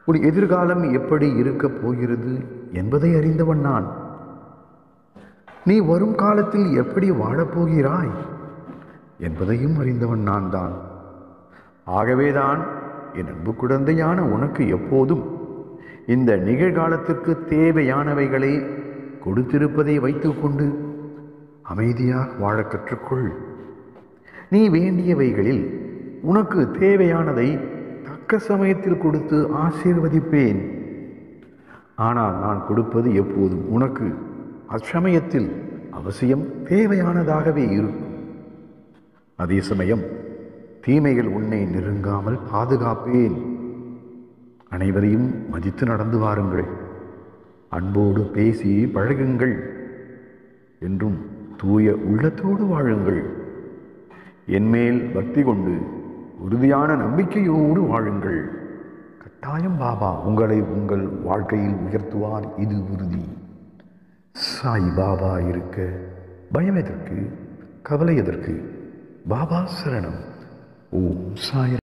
உன் எதிர்காலம் எப்படி இருக்கப் போகிறது என்பதை அறிந்தவன் நான். நீ வரும் காலத்தில் எப்படி வாழப்போகிறாய் என்பதையும் அறிந்தவன் நான் தான். ஆகவேதான் என் அன்பு குழந்தையான உனக்கு எப்போதும் இந்த நிகழ்காலத்திற்கு தேவையானவைகளை கொடுத்திருப்பதை வைத்துக்கொண்டு அமைதியாக வாழ கற்றுக்கொள். நீ வேண்டியவைகளில் உனக்கு தேவையானதை தக்க சமயத்தில் கொடுத்து ஆசீர்வதிப்பேன். ஆனால் நான் கொடுப்பது எப்போதும் உனக்கு அச்சமயத்தில் அவசியம் தேவையானதாகவே இருக்கும். அதே சமயம் தீமைகள் உன்னை நெருங்காமல் பாதுகாப்பேன். அனைவரையும் மதித்து நடந்து வாருங்கள். அன்போடு பேசி பழகுங்கள். என்றும் தூய உள்ளத்தோடு வாழுங்கள். என்மேல் பக்தி கொண்டு உறுதியான நம்பிக்கையோடு வாழுங்கள். கட்டாயம் பாபா உங்களை உங்கள் வாழ்க்கையில் உயர்த்துவார், இது உறுதி. சாய் பாபா இருக்க பயம் எதற்கு, கவலை எதற்கு? பாபா சரணம். ஓம் சாய்.